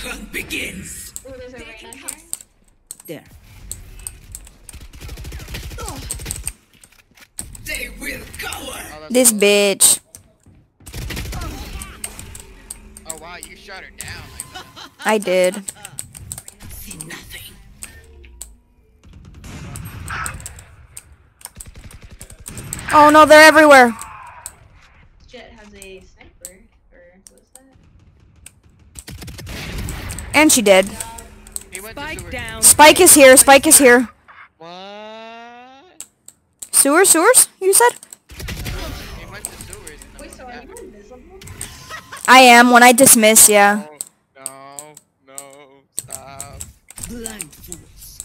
hunt begins. Oh, there's a Reyna here. There. They will cover. Oh, This bitch. oh wow, you shot her down like that. I did. See nothing. Oh no, they're everywhere. Jet has a sniper, or what's that? And she did. He went to Spike sewer. down. Spike is here. Spike is here. What? Sewers? You said? He went to sewers. And Wait, so are you invisible? I am when I dismiss, yeah. No, stop. Blind fools.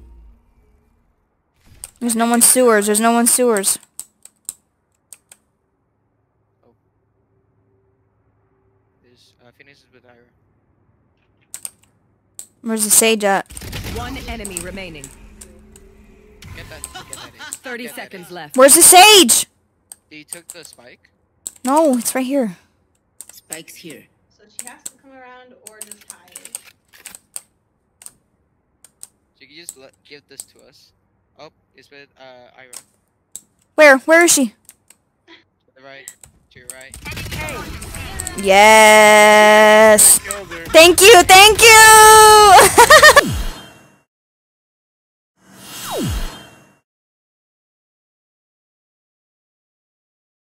There's no one sewers. There's no one sewers. This finishes with Ira. Where's the sage at? One enemy remaining. Get that in. 30 Get that seconds in. left. Where's the sage? He took the spike. No, it's right here. Spike's here. So she has to come around or just hide. So you can just give this to us. Oh, it's with Ira. Where is she? To the right. To your right. Yes. Killed her. Thank you.